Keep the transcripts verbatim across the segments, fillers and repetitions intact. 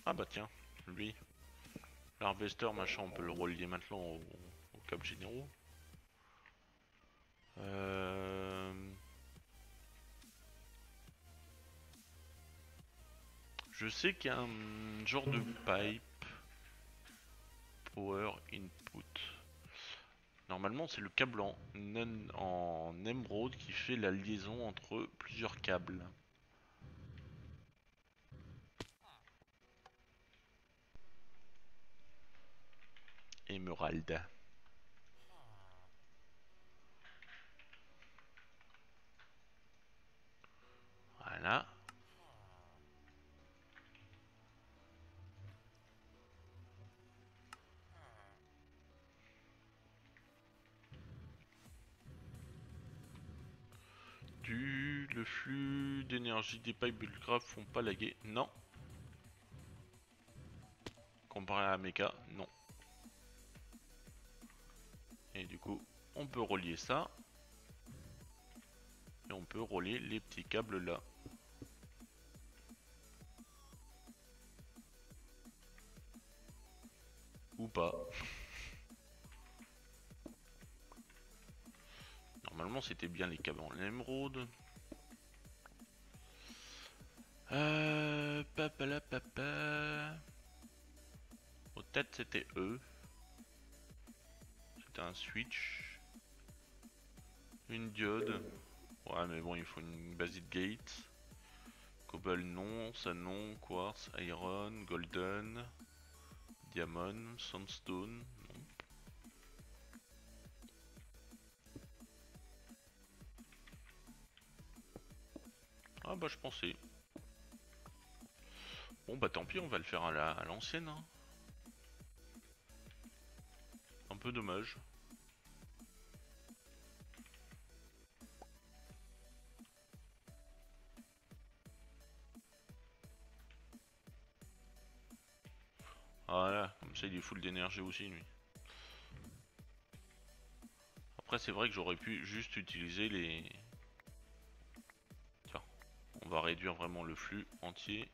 Ah bah tiens, lui, l'harvester machin, on peut le relier maintenant au, au câble généraux. Euh... Je sais qu'il y a un genre de pipe power input. Normalement, c'est le câble en, en émeraude qui fait la liaison entre plusieurs câbles. Émeraude. Voilà. Du le flux d'énergie des pipes Bullcraft font pas laguer. Non. Comparé à Mecha, non. Et du coup, on peut relier ça. Et on peut relier les petits câbles là. Ou pas. Normalement, c'était bien les câbles en émeraude. Euh... Papa la papa... Au tête, c'était eux. C'était un switch. Une diode. Ouais, mais bon, il faut une basic gate. Cobble, non. Ça, non. Quartz, iron, golden. Diamond, sandstone. Non. Ah bah, je pensais. Bon bah tant pis, on va le faire à l'ancienne. Hein. Un peu dommage. Voilà, comme ça il est full d'énergie aussi lui. Après c'est vrai que j'aurais pu juste utiliser les... Tiens, on va réduire vraiment le flux entier.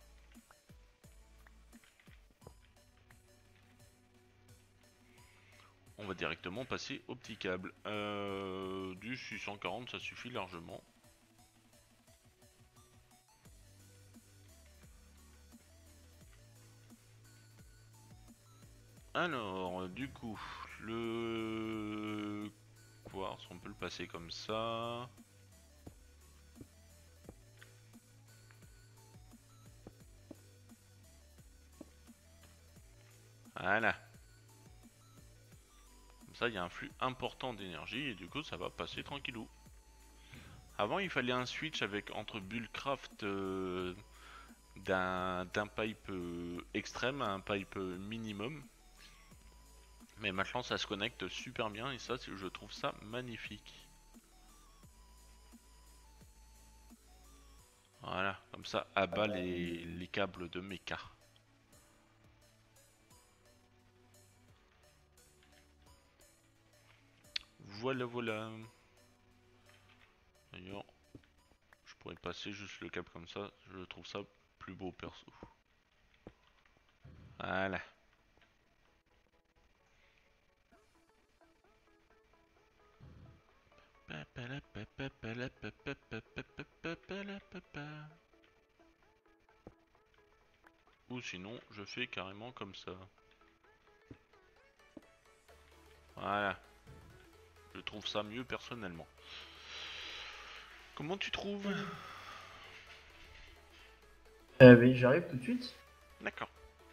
On va directement passer au petit câble. Euh, du six cent quarante ça suffit largement. Alors, du coup, le quartz, on peut le passer comme ça. Voilà. Comme ça, il y a un flux important d'énergie et du coup, ça va passer tranquillou. Avant, il fallait un switch avec entre Bullcraft euh, d'un pipe euh, extrême à un pipe euh, minimum. Mais maintenant, ça se connecte super bien et ça, je trouve ça magnifique. Voilà, comme ça, à bas les, les câbles de mecha. Voilà, voilà. D'ailleurs, je pourrais passer juste le câble comme ça, je trouve ça plus beau perso. Voilà. Ou sinon, je fais carrément comme ça. Voilà. Je trouve ça mieux personnellement. Comment tu trouves? Euh, oui, j'arrive tout de suite. D'accord.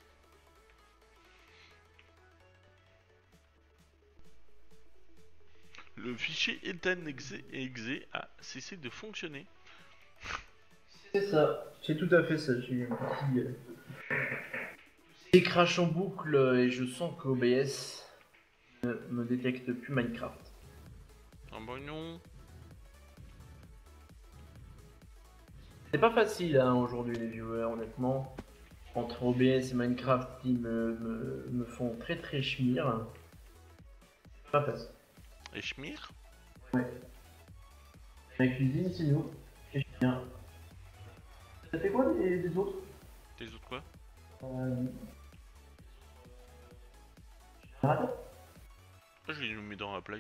Le fichier ethan exe exe a cessé de fonctionner. C'est ça, c'est tout à fait ça. J'ai eu un petit, euh, petit crash en boucle euh, et je sens qu'O B S ne me détecte plus Minecraft. Ah bah non. C'est pas facile hein, aujourd'hui les viewers, honnêtement. Entre O B S et Minecraft qui me, me, me font très très schmir. C'est pas facile. Et Schmir? Ouais. La cuisine, c'est nous. Et bien. Ça fait quoi des, des autres? Tes autres quoi? Euh... générateur. Ah, je l'ai mis dans la play.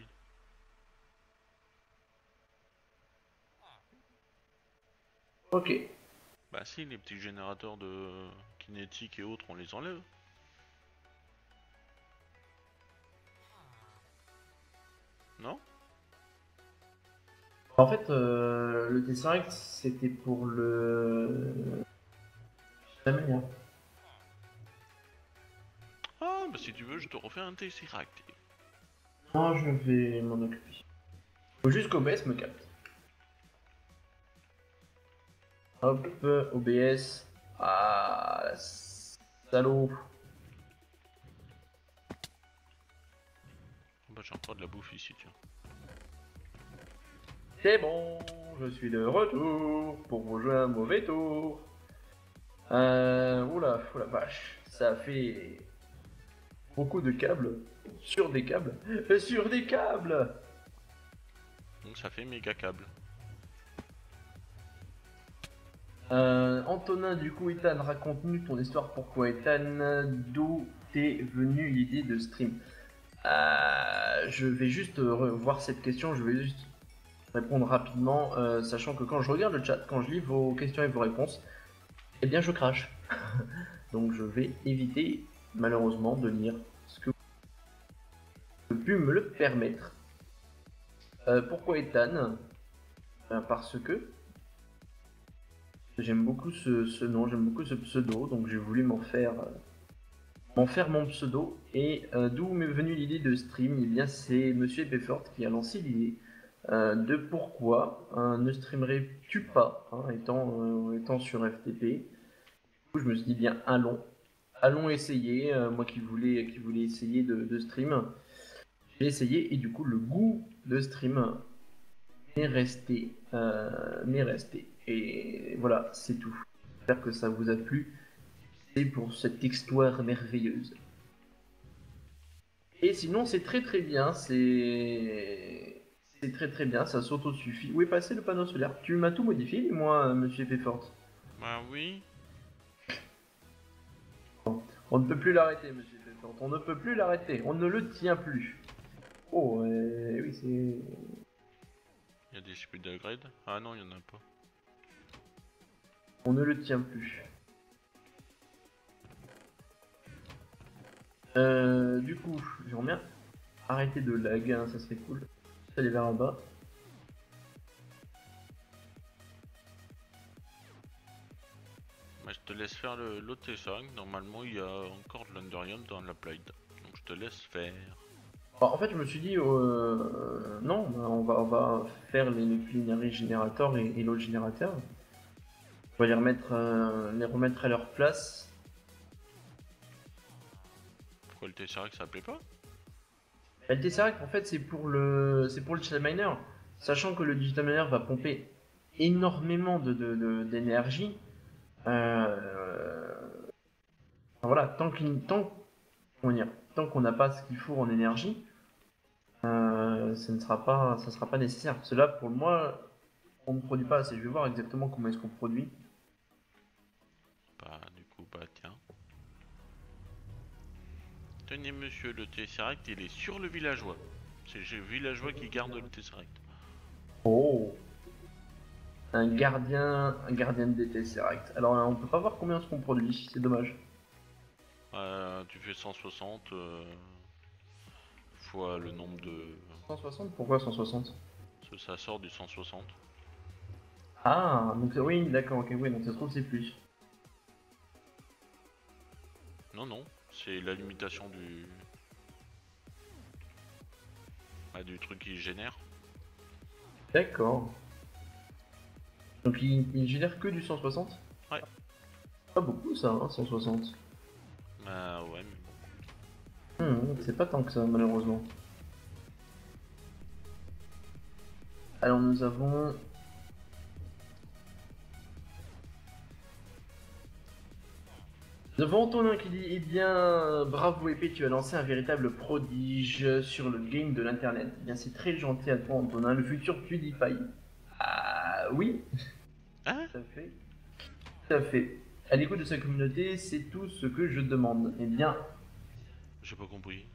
Ok. Bah si, les petits générateurs de kinétique et autres, on les enlève. Non? En fait, euh, le Tesseract, c'était pour le... la manière. Ah, bah si tu veux, je te refais un Tesseract. Non, je vais m'en occuper. Faut juste qu'O B S me capte. Hop, O B S. Ah, la salaud. Bah j'ai encore de la bouffe ici, tiens. C'est bon, je suis de retour pour vous jouer un mauvais tour. Euh, oula, oula vache, ça fait beaucoup de câbles sur des câbles sur des câbles. Donc ça fait méga câble. Euh, Antonin, du coup, Ethan, raconte-nous ton histoire. Pourquoi Ethan, d'où t'es venue l'idée de stream? Euh, je vais juste revoir cette question, je vais juste répondre rapidement, euh, sachant que quand je regarde le chat, quand je lis vos questions et vos réponses, eh bien je crache. Donc je vais éviter, malheureusement, de lire ce que vous pu me le permettre. Euh, pourquoi Ethan? Ben, parce que j'aime beaucoup ce, ce nom, j'aime beaucoup ce pseudo, donc j'ai voulu m'en faire, euh, m'en faire mon pseudo. Et euh, d'où m'est venue l'idée de stream? Eh bien c'est Monsieur Epefort qui a lancé l'idée euh, de pourquoi euh, ne streamerais-tu pas, hein, étant, euh, étant sur F T P. Du coup je me suis dit bien allons, allons essayer, euh, moi qui voulais, qui voulais essayer de, de stream. J'ai essayé et du coup le goût de stream m'est resté, euh, m'est resté. Et voilà, c'est tout. J'espère que ça vous a plu. C'est pour cette histoire merveilleuse. Et sinon, c'est très très bien. C'est c'est très très bien. Ça s'auto-suffit. Où est passé le panneau solaire? Tu m'as tout modifié, moi, Monsieur Peffort. Bah oui. On ne peut plus l'arrêter, Monsieur Peffort. On ne peut plus l'arrêter. On ne le tient plus. Oh, euh, oui, c'est. Il y a des speed upgrade. Ah non, il y en a pas. On ne le tient plus. Euh, du coup, j'aimerais bien arrêter de lag, hein, ça serait cool. Aller vers là-bas. Bah je te laisse faire le l'autre Tesseract. Normalement, il y a encore de l'Underium dans la plate. Donc je te laisse faire. Alors, en fait, je me suis dit, euh, non, bah, on, va, on va faire les, les Culinary Generator et, et l'autre générateur. On va les remettre, euh, les remettre à leur place. Pourquoi le Tesseract ça plaît pas? Bah, le Tesseract, en fait, c'est pour le, c'est pour le Digital Miner. Sachant que le Digital Miner va pomper énormément de, de, de- d'énergie. Euh, enfin, voilà, tant qu'il, tant, comment dire, tant qu'on n'a pas ce qu'il faut en énergie, euh, ça ne sera pas, ça sera pas nécessaire. Cela, pour moi, on ne produit pas assez. Je vais voir exactement comment est-ce qu'on produit. Bah du coup, bah tiens. Tenez monsieur, le Tesseract il est sur le villageois. C'est le villageois qui garde le Tesseract. Oh, un gardien, un gardien de Tesseract. Alors on peut pas voir combien est-ce qu'on produit, c'est dommage. Euh, tu fais cent soixante euh, fois le nombre de... cent soixante? Pourquoi cent soixante? Parce que ça sort du cent soixante. Ah, donc oui, d'accord, ok, oui, donc ça se trouve c'est plus. Non, non, c'est la limitation du... Ah, du truc qui génère. D'accord. Donc il, il génère que du cent soixante? Ouais. Pas beaucoup ça, hein, cent soixante. Bah ouais, mais bon. Hmm, c'est pas tant que ça, malheureusement. Alors nous avons... Nous avons Antonin qui dit, eh bien, bravo épée, tu as lancé un véritable prodige sur le game de l'internet. Eh bien, c'est très gentil à toi, Antonin, le futur PewDiePie. Ah oui, Hein? tout à fait. Tout à fait. À l'écoute de sa communauté, c'est tout ce que je demande. Eh bien, J'ai pas compris.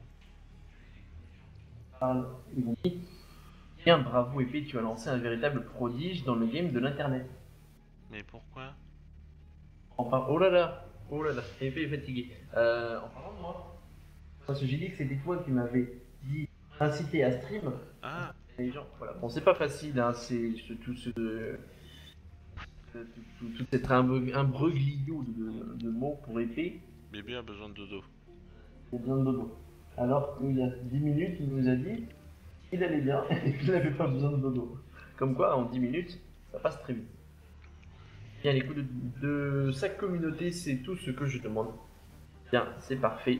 parle, ils vont dire, bien bravo épée, tu as lancé un véritable prodige dans le game de l'internet. Mais pourquoi? Enfin, oh là là, oh là là, épée est fatigué. Euh, en parlant de moi, parce que j'ai dit que c'était toi qui m'avais dit inciter à stream. Ah, Les gens, voilà. Bon, c'est pas facile, hein, c'est ce- tout ce. euh, tout, tout, tout cet imbre- imbroglio de, de mots pour épée, bébé a besoin de dodo. il a besoin de dodo. Alors qu'il y a dix minutes, il nous a dit qu'il allait bien et qu'il n'avait pas besoin de dodo. Comme quoi, en dix minutes, ça passe très vite. Bien, l'écoute de, de sa communauté, c'est tout ce que je demande. Bien, c'est parfait.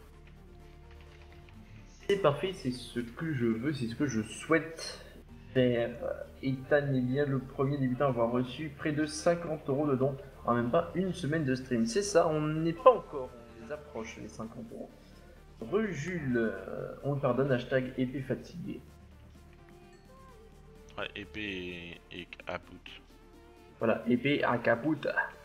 C'est parfait, c'est ce que je veux, c'est ce que je souhaite faire. Ethan est bien le premier débutant à avoir reçu près de cinquante euros de dons en même pas une semaine de stream. C'est ça, on n'est pas encore, on les approche les cinquante euros. Rejules, euh, on le pardonne, hashtag épée fatiguée. Ouais, épée et, et caput. Voilà, épée à caput.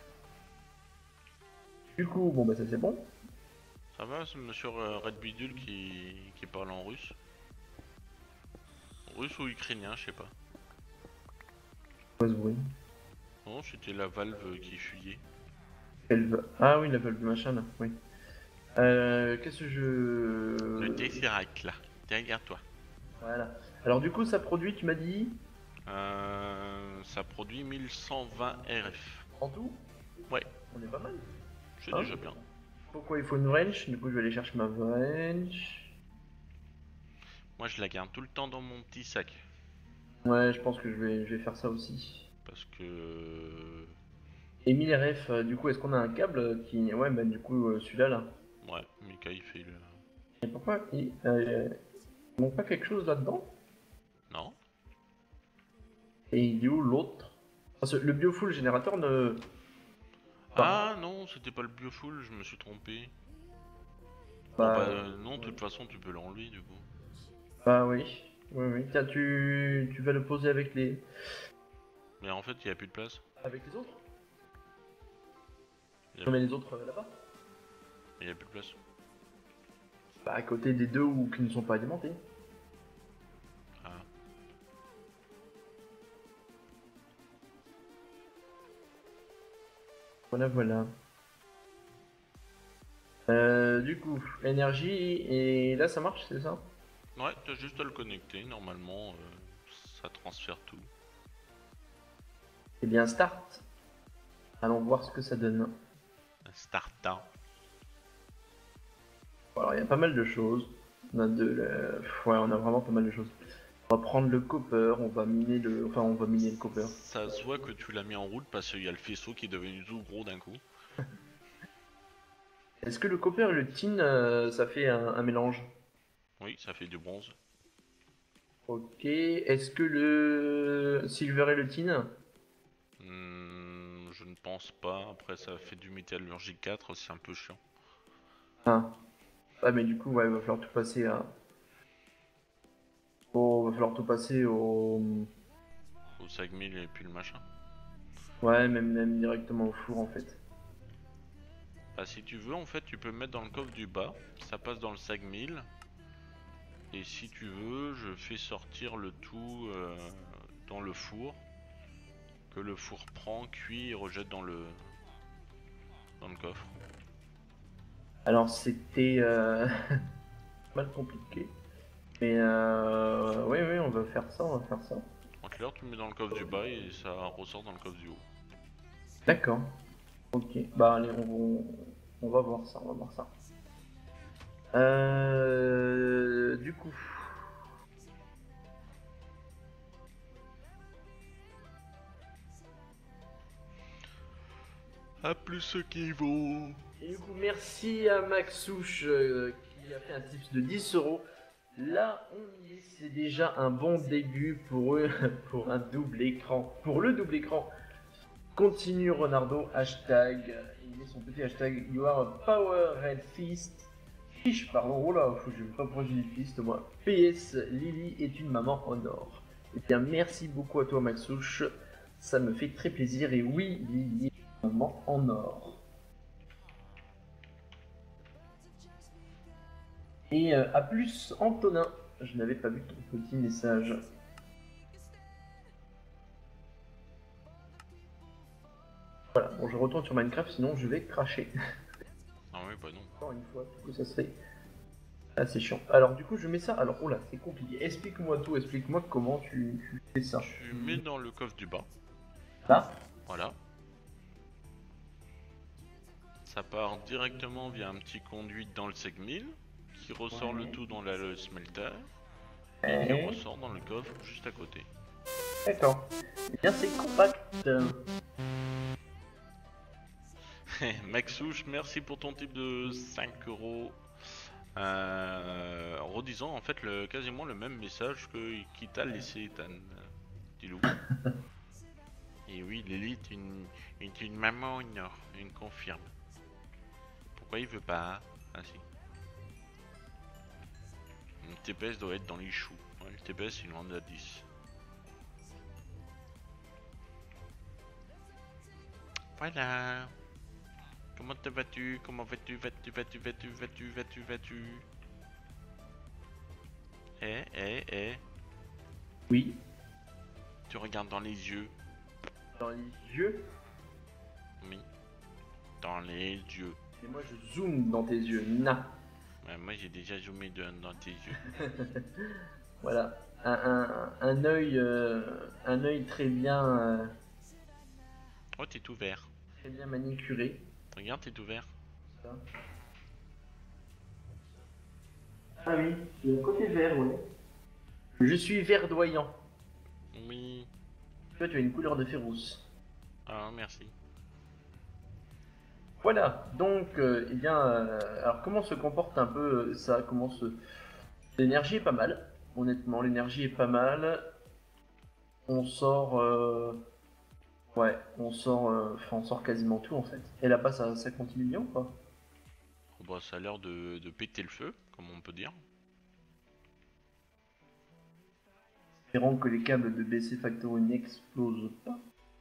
Du coup, bon bah ça c'est bon. Ça va, c'est monsieur euh, Red Bidule qui, qui parle en russe? Russe ou ukrainien, je sais pas. Quoi ce bruit? Non, c'était la valve qui fuyait. Valve. Ah oui, la valve machin là, oui. Euh, qu'est-ce que je... Le Tesseract là, derrière toi. Voilà. Alors du coup, ça produit, tu m'as dit Euh, ça produit mille cent vingt R F. en tout? Ouais, On est pas mal. c'est Hein? déjà bien. Pourquoi il faut une wrench? Du coup, je vais aller chercher ma wrench. Moi je la garde tout le temps dans mon petit sac. Ouais, je pense que je vais, je vais faire ça aussi. Parce que... Et mille R F, euh, du coup, est-ce qu'on a un câble qui... Ouais, bah du coup, euh, celui-là, là. Ouais, Mika il fait le... Et pourquoi il... Euh, il manque pas quelque chose là-dedans? Non? Et il est où l'autre? Parce que le biofuel générateur ne... Ah non, c'était pas le biofuel, je me suis trompé. Bon Bah, bah euh, non, de toute façon tu peux l'enlever du coup. bah oui. Oui, oui. Tiens, tu... tu vas le poser avec les... Mais en fait il n'y a plus de place. Avec les autres? Il y On a, met les autres euh, là-bas? il y a plus de place. Bah, à côté des deux ou qui ne sont pas alimentés. Ah. Voilà, voilà. Euh, du coup, énergie, et là ça marche, c'est ça? Ouais, t'as juste à le connecter, normalement euh, ça transfère tout. Eh bien, start. Allons voir ce que ça donne. Starta. Bon, alors, il y a pas mal de choses. On a de la- Pff, ouais, on a vraiment pas mal de choses. On va prendre le copper, on va miner le... Enfin, on va miner le copper. Ça se voit que tu l'as mis en route parce qu'il y a le faisceau qui est devenu tout gros d'un coup. Est-ce que le copper et le tin, euh, ça fait un, un mélange? Oui, ça fait du bronze. Ok. Est-ce que le silver et le tin? Hmm, je ne pense pas. Après, ça fait du métallurgie quatre, c'est un peu chiant. Ah. Ah, mais du coup, ouais, il va falloir tout passer à... Oh, va falloir tout passer au... Au cinq mille et puis le machin. Ouais, même, même directement au four en fait. Bah, si tu veux, en fait, tu peux le mettre dans le coffre du bas. Ça passe dans le cinq mille. Et si tu veux, je fais sortir le tout euh, dans le four. Que le four prend, cuit et rejette dans le, dans le coffre. Alors c'était euh... mal compliqué. Mais euh... oui, oui, on va faire ça, on va faire ça. En clair, tu le mets dans le coffre du bas et ça ressort dans le coffre du haut. D'accord. Ok. Bah allez, on, on va voir ça, on va voir ça. Euh... Du coup. A plus ce qui vaut. Et du coup, merci à Maxouche euh, qui a fait un tips de dix euros. Là, on y est, c'est déjà un bon début pour eux, pour un double écran. Pour le double écran. Continue Ronaldo, hashtag, il met son petit hashtag, you are a power red fist. Fiche, pardon, oh là, faut que je ne pas pourquoi j'ai dit fist moi. P S, Lily est une maman en or. Eh bien, merci beaucoup à toi Maxouche, ça me fait très plaisir. Et oui, Lily moment en or. Et euh, à plus, Antonin. Je n'avais pas vu ton petit message. Voilà, bon, je retourne sur Minecraft, sinon je vais cracher. Ah oui, bah non. Encore une fois, du coup, ça serait assez chiant. Alors, du coup, je mets ça. Alors, oh là, c'est compliqué. Explique-moi tout, explique-moi comment tu, tu fais ça. Tu mets dans le coffre du bas. Là, Voilà. Ça part directement via un petit conduit dans le segmil, qui ressort Ouais. le tout dans la, le smelter, et qui ouais. ressort dans le coffre juste à côté. D'accord. Eh bien, c'est compact. Maxouche, merci pour ton type de cinq euros. Euh, en redisant en fait le, quasiment le même message que qui t'a laissé Ethan. Dis-le. Et oui, l'élite une, est une maman une, une confirme. Pourquoi il veut pas? Ah si. Le T P S doit être dans les choux. Ouais, le T P S il en a dix. Voilà. Comment te vas-tu? Comment vas-tu? Vas-tu? Vas-tu? Vas-tu? Vas-tu? Vas-tu? Vas-tu? Eh, eh, eh. Oui. Tu regardes dans les yeux. Dans les yeux. Oui. Dans les yeux. Et moi, je zoome dans tes yeux. Na. Ouais, moi j'ai déjà zoomé de- dans tes yeux. Voilà. Un, un, un œil, euh, un œil très bien, euh, Oh, t'es tout vert. très bien manicuré. Regarde, t'es tout vert. Ça. Ah oui, le côté vert, ouais. Je suis verdoyant. Oui. Toi, tu as une couleur de féroce. Ah, merci. Voilà. Donc, euh, eh bien, euh, alors comment se comporte un peu euh, ça? Comment se... L'énergie est pas mal. Honnêtement, l'énergie est pas mal. On sort, euh, ouais, on sort, euh, enfin, on sort quasiment tout en fait. Et là-bas, ça, ça continue bien ou pas? Oh, bah, ça a l'air de, de péter le feu, comme on peut dire. Espérons que les câbles de B C Factory n'explosent pas.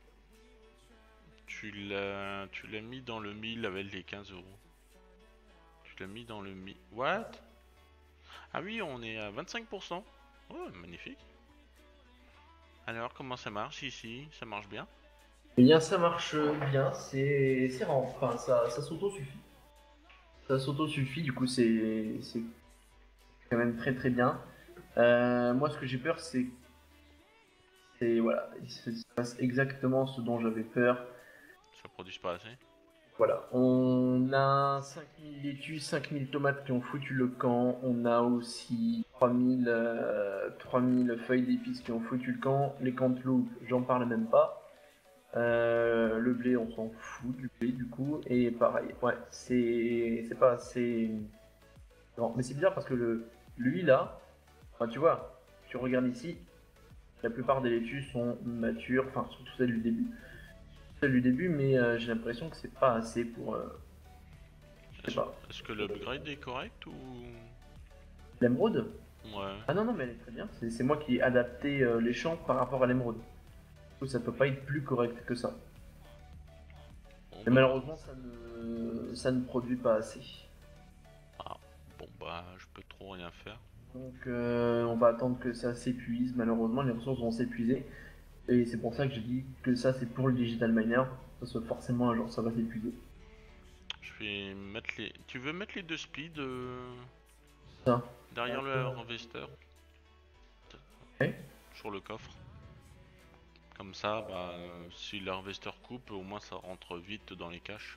Tu l'as tu l'as mis dans le mille avec les quinze euros. Tu l'as mis dans le mille. What? Ah oui, on est à vingt-cinq pour cent. Oh, magnifique. Alors, comment ça marche ici? Ça marche bien? Eh bien, ça marche bien, c'est c'est rare. Enfin, ça, ça s'auto-suffit. Ça s'auto-suffit, du coup, c'est c'est quand même très très bien. Euh, moi, ce que j'ai peur, c'est c'est voilà, il se passe exactement ce dont j'avais peur. Ça produit pas assez? Voilà, on a cinq mille laitues, cinq mille tomates qui ont foutu le camp. On a aussi trois mille, euh, trois mille feuilles d'épices qui ont foutu le camp. Les canteloupes, j'en parle même pas. Euh, le blé, on s'en fout du blé du coup. Et pareil, ouais, c'est c'est pas assez. Non, mais c'est bizarre parce que le lui là, enfin, tu vois, tu regardes ici, la plupart des laitues sont matures, enfin surtout celles du début. Celles du début, mais euh, j'ai l'impression que c'est pas assez pour. Euh, je sais Est-ce pas. est-ce que l'upgrade est correct ou... L'émeraude? Ouais. Ah non, non, mais elle est très bien. C'est c'est moi qui ai adapté euh, les champs par rapport à l'émeraude. Du coup, ça peut pas être plus correct que ça. Bon, Mais bah, malheureusement, ça ne, ça ne produit pas assez. ah, bon bah, je peux trop rien faire. Donc, euh, on va attendre que ça s'épuise. Malheureusement, les ressources vont s'épuiser. Et c'est pour ça que je dis que ça, c'est pour le digital miner. Parce que forcément, un jour, ça va s'épuiser. Je vais mettre les... Tu veux mettre les deux speeds euh, Ça. derrière le harvester? Ok. Sur le coffre. Comme ça, bah, euh, si le harvester coupe, au moins ça rentre vite dans les caches.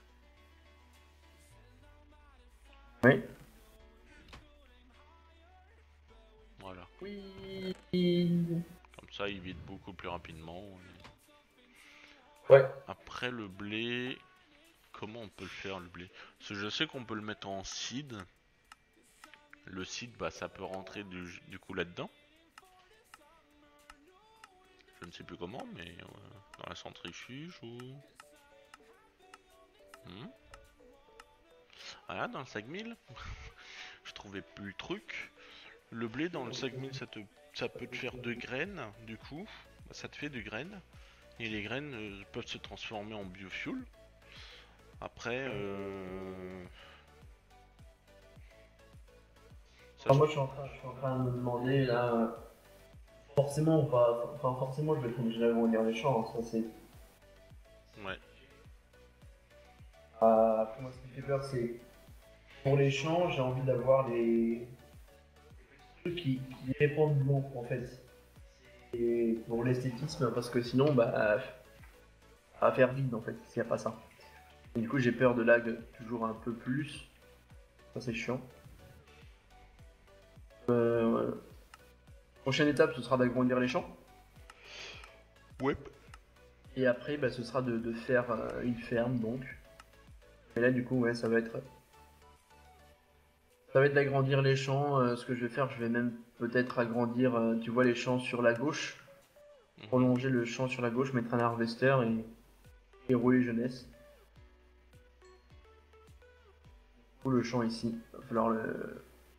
Oui. Voilà. Oui. Comme ça, il vide beaucoup plus rapidement. Ouais. Après le blé, comment on peut le faire le blé? Parce que je sais qu'on peut le mettre en seed. Le seed, bah, ça peut rentrer du, du coup là-dedans. Je ne sais plus comment, mais euh, dans la centrifuge ou... Hmm. Voilà, dans le sac mille. Je trouvais plus le truc. Le blé dans le sac mille, ça, te, ça peut te faire deux graines, du coup. Bah, ça te fait deux graines. Et les graines euh, peuvent se transformer en biofuel. Après, euh... ça, Enfin, moi je suis, en train, je suis en train de me demander là, forcément ou pas, enfin forcément je vais être obligé d'agrandir les champs, hein, ça c'est... ouais. Ah, après moi ce qui me fait peur c'est, pour les champs j'ai envie d'avoir les trucs qui, qui répandent de l'eau en fait. Et pour l'esthétisme, parce que sinon bah, ça va faire vide en fait s'il n'y a pas ça. Et du coup j'ai peur de lag toujours un peu plus, ça c'est chiant. Euh, ouais. Prochaine étape ce sera d'agrandir les champs. Ouais. Et après, bah, ce sera de, de faire euh, une ferme, donc. Et là, du coup, ouais, ça va être, ça va être d'agrandir les champs. Euh, ce que je vais faire, je vais même peut-être agrandir, euh, tu vois, les champs sur la gauche, Mhm. prolonger le champ sur la gauche, mettre un harvester et, et rouler jeunesse. Ou le champ ici. Va falloir le.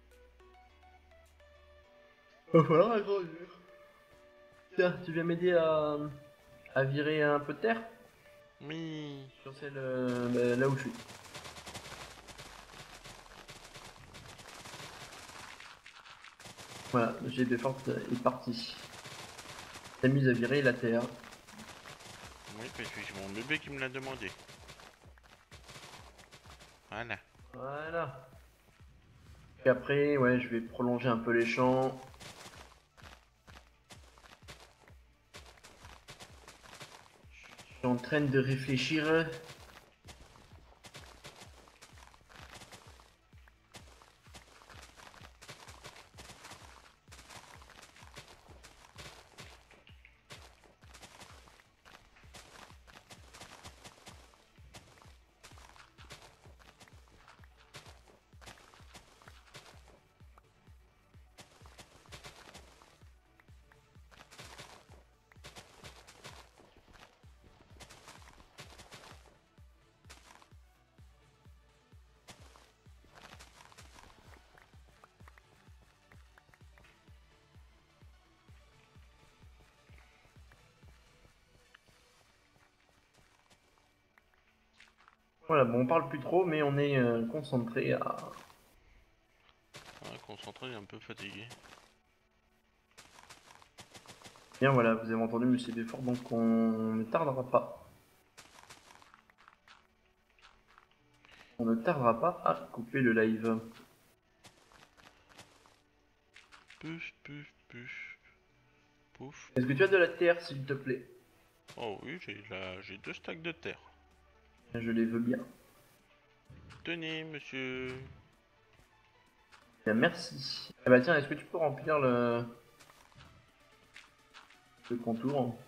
Va falloir agrandir. Tiens, tu viens m'aider à, à virer un peu de terre Oui. sur celle euh, bah, là où je suis. Voilà, le jet de force est parti. T'amuses à virer la terre. Oui, parce que c'est mon bébé qui me l'a demandé. Voilà. Voilà. Et après, ouais, je vais prolonger un peu les champs. Je suis en train de réfléchir. Voilà, bon, on parle plus trop, mais on est euh, concentré à. Ah, concentré, un peu fatigué. Bien, voilà, vous avez entendu Monsieur Beffort, donc on ne tardera pas. On ne tardera pas à couper le live. Puf, puf, puf. Pouf. Est-ce que tu as de la terre, s'il te plaît? Oh oui, j'ai la... j'ai deux stacks de terre. Je les veux bien. Tenez, monsieur. Bien, merci. Eh bah tiens, est-ce que tu peux remplir le, le contour?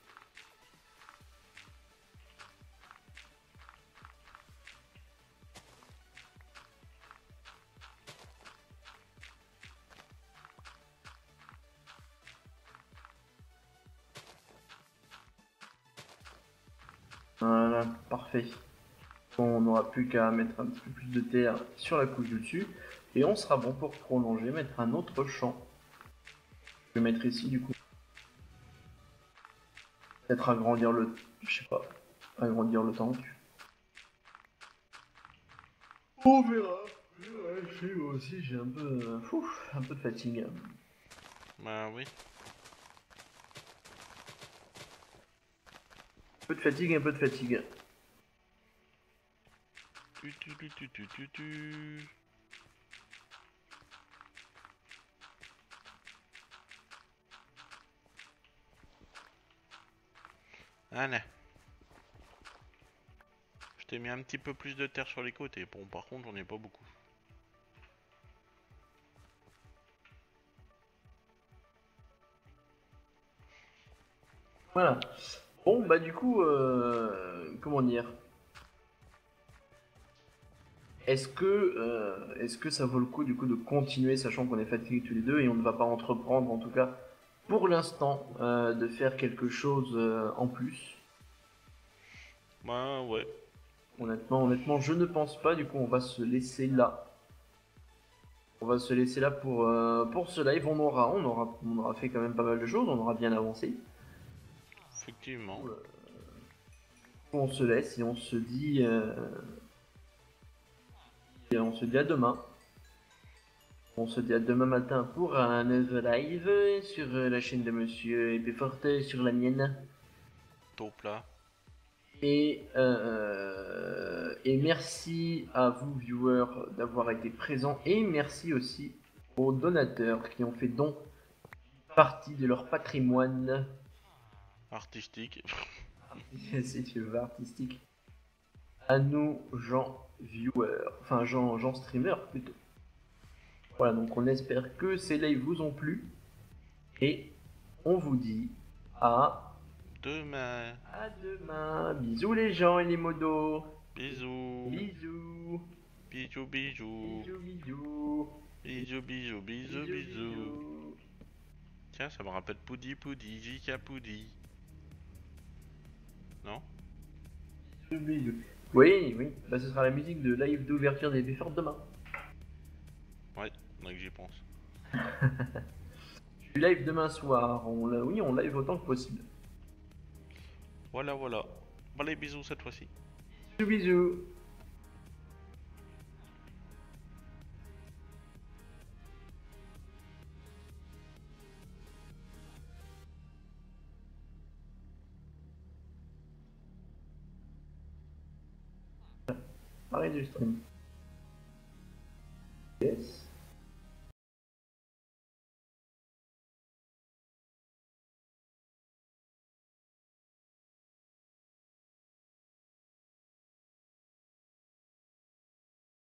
Voilà, parfait. On n'aura plus qu'à mettre un petit peu plus de terre sur la couche du dessus. Et on sera bon pour prolonger, mettre un autre champ. Je vais mettre ici du coup. Peut-être agrandir le. Je sais pas. Agrandir le tank. On verra. Ouais, je sais, moi aussi j'ai un peu. euh, Ouf, un peu de fatigue. Bah oui. Un peu de fatigue, un peu de fatigue. Tu, tu, tu, tu, tu, tu, tu. Voilà. Je t'ai mis un petit peu plus de terre sur les côtés. Bon, par contre, j'en ai pas beaucoup. Voilà. Bon, bah du coup, euh, comment dire? Est-ce que, euh, est-ce que ça vaut le coup du coup de continuer, sachant qu'on est fatigués tous les deux et on ne va pas entreprendre, en tout cas pour l'instant, euh, de faire quelque chose euh, en plus? Bah ouais. Honnêtement, honnêtement, je ne pense pas. Du coup, on va se laisser là. On va se laisser là pour, euh, pour ce live. On aura, on aura, on aura fait quand même pas mal de choses. On aura bien avancé. Effectivement. On se laisse et on se dit, euh, et on se dit à demain. On se dit à demain matin pour un nouveau live sur la chaîne de Monsieur Epéforte, sur la mienne. Top là. Et, euh, et merci à vous, viewers, d'avoir été présents. Et merci aussi aux donateurs qui ont fait don partie de leur patrimoine. Artistique. Si tu veux, artistique. À nous, gens viewers. Enfin, gens, gens streamers plutôt. Voilà, donc on espère que ces lives vous ont plu. Et on vous dit à... Demain. À demain. Bisous les gens et les modos. Bisous. Bisous. Bisous, bisous. Bisous, bisous. Bisous, bisous, bisous, bisous. Tiens, ça me rappelle Poudi Poudi, J K Poudi. Non? Bisous, bisous. Oui, oui. Bah, ce sera la musique de live d'ouverture des Befort demain. Ouais, donc j'y pense. Je suis live demain soir. On, oui, on live autant que possible. Voilà, voilà. Bon, les bisous cette fois-ci. Bisous, bisous. Arrête du stream. Yes.